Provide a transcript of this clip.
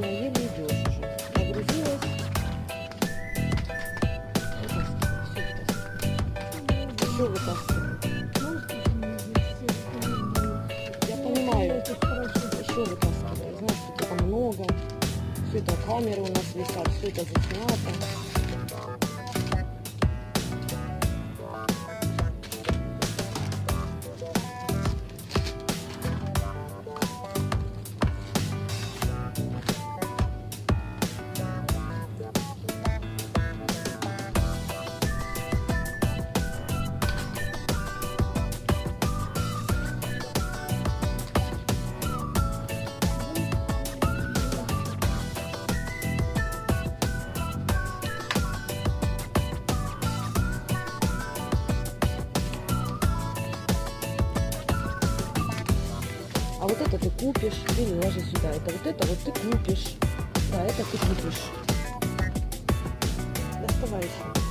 еле идешь уже. Нагрузилась. Еще вытаскиваю. Я понимаю. Еще вытаскиваю. Знаешь, что это много. Все это камеры у нас висят, все это заснято. А вот это ты купишь, ты не ложи сюда. Это вот ты купишь. Да, это ты купишь. Доставай еще.